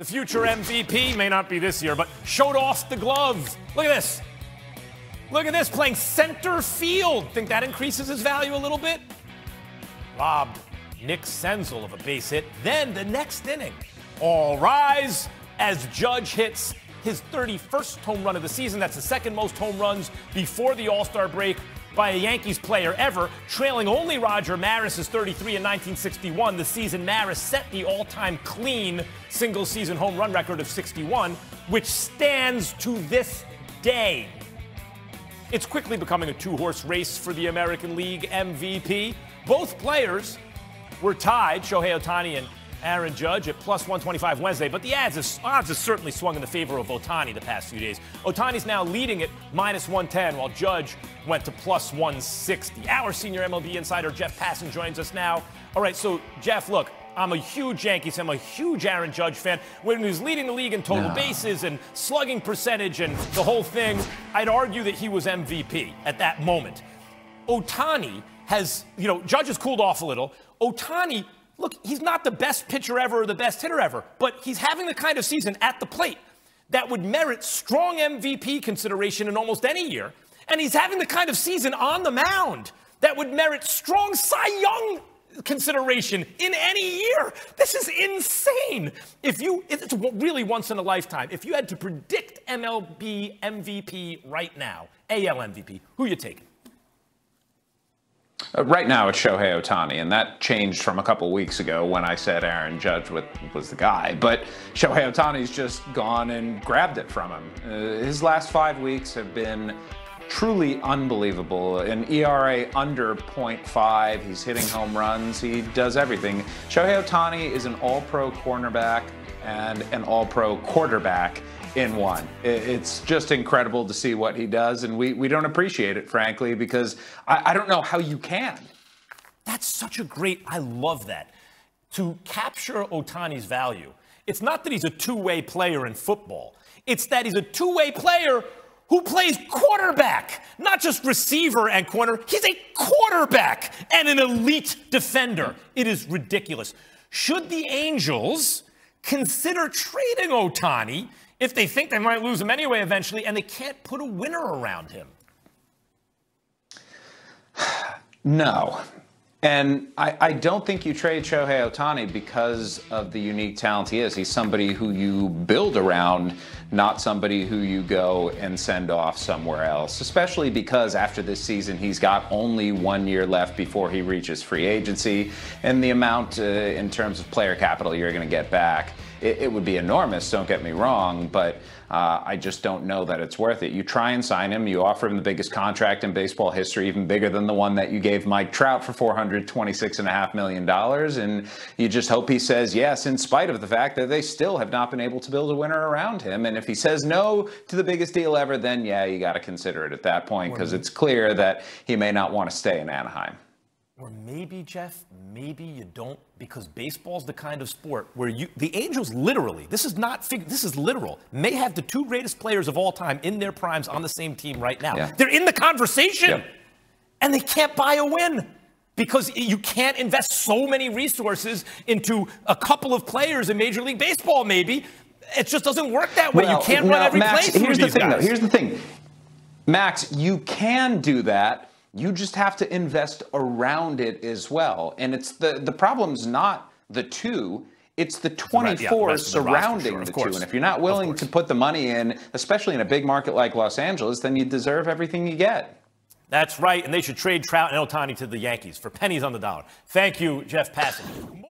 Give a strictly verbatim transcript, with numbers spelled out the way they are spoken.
the future M V P, may not be this year, but showed off the glove. Look at this. Look at this, playing center field. Think that increases his value a little bit? Robbed Nick Senzel of a base hit. Then the next inning, all rise as Judge hits his thirty-first home run of the season. That's the second most home runs before the All-Star break by a Yankees player ever, trailing only Roger Maris's thirty-three in nineteen sixty-one, the season Maris set the all-time clean single-season home run record of sixty-one, which stands to this day. It's quickly becoming a two-horse race for the American League M V P. Both players were tied, Shohei Ohtani and Aaron Judge, at plus one twenty-five Wednesday, but the odds have, odds have certainly swung in the favor of Ohtani the past few days. Ohtani's now leading at minus one ten, while Judge went to plus one sixty. Our senior M L B insider, Jeff Passan, joins us now. All right, so, Jeff, look, I'm a huge Yankees fan. I'm a huge Aaron Judge fan. When he was leading the league in total no. bases and slugging percentage and the whole thing, I'd argue that he was M V P at that moment. Ohtani has, you know, Judge has cooled off a little. Ohtani, look, he's not the best pitcher ever or the best hitter ever, but he's having the kind of season at the plate that would merit strong M V P consideration in almost any year. And he's having the kind of season on the mound that would merit strong Cy Young consideration in any year. This is insane. If you, it's really once in a lifetime. If you had to predict M L B M V P right now, A L M V P, who you taking? Uh, right now, it's Shohei Ohtani, and that changed from a couple weeks ago when I said Aaron Judge with, was the guy. But Shohei Ohtani's just gone and grabbed it from him. Uh, his last five weeks have been truly unbelievable. An E R A under point five. He's hitting home runs. He does everything. Shohei Ohtani is an all-pro cornerback and an all-pro quarterback in one. It's just incredible to see what he does, and we, we don't appreciate it, frankly, because I, I don't know how you can. That's such a great, I love that. To capture Ohtani's value, it's not that he's a two-way player in football. It's that he's a two-way player who plays quarterback, not just receiver and corner. He's a quarterback and an elite defender. It is ridiculous. Should the Angels consider trading Ohtani if they think they might lose him anyway eventually and they can't put a winner around him? No. And I, I don't think you trade Shohei Ohtani because of the unique talent he is. He's somebody who you build around, not somebody who you go and send off somewhere else, especially because after this season, he's got only one year left before he reaches free agency. And the amount uh, in terms of player capital you're going to get back, it, it would be enormous, don't get me wrong, but Uh, I just don't know that it's worth it. You try and sign him. You offer him the biggest contract in baseball history, even bigger than the one that you gave Mike Trout for four hundred twenty-six point five million dollars. And you just hope he says yes, in spite of the fact that they still have not been able to build a winner around him. And if he says no to the biggest deal ever, then, yeah, you got to consider it at that point, because it's clear that he may not want to stay in Anaheim. Or maybe, Jeff, maybe you don't, because baseball's the kind of sport where you, the Angels literally, this is not, fig, this is literal, may have the two greatest players of all time in their primes on the same team right now. Yeah. They're in the conversation, yep. And they can't buy a win because you can't invest so many resources into a couple of players in Major League Baseball, maybe. It just doesn't work that way. Well, you can't no, run every Max, play through here's these the thing, guys. Though. Here's the thing. Max, you can do that. You just have to invest around it as well. And it's the, the problem's not the two, it's the twenty-four yeah, the surrounding the, sure, the two. And if you're not willing to put the money in, especially in a big market like Los Angeles, then you deserve everything you get. That's right, and they should trade Trout and Ohtani to the Yankees for pennies on the dollar. Thank you, Jeff Passan.